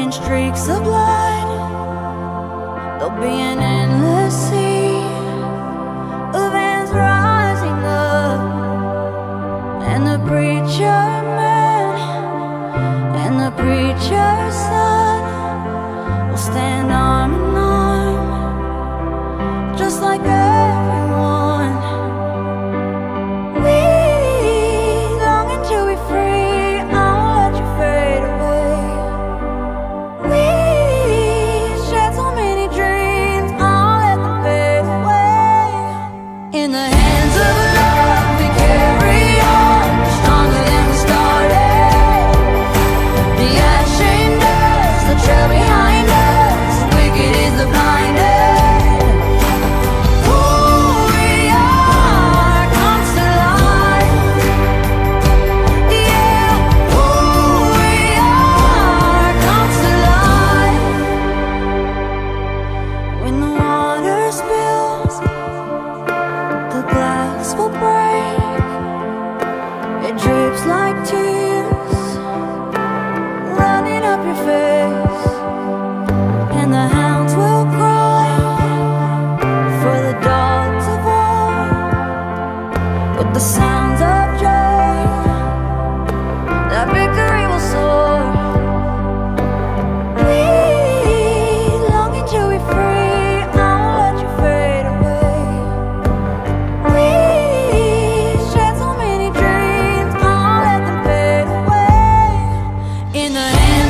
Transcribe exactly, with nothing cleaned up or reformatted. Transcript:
running streaks of blood. There'll be an endless sea of hands rising up, and the preacher man and the preacher's son will stand arm in arm, just like everyone. We longing to be free, I won't let you fade away. We shared so many dreams, I won't let them fade away. In the hands of love we carry on, stronger than we started. The ash shamed us, the trail behind us, wicked is the blinded. Who we are comes to life. Yeah, who we are comes to life. When the water spills, the glass will break. It drips like tears running up your face, and the hounds will cry for the dogs of war. With the sounds of joy, that victory will soar. We longing to be free, I won't let you fade away. We shared so many dreams, I won't let them fade away. In the hands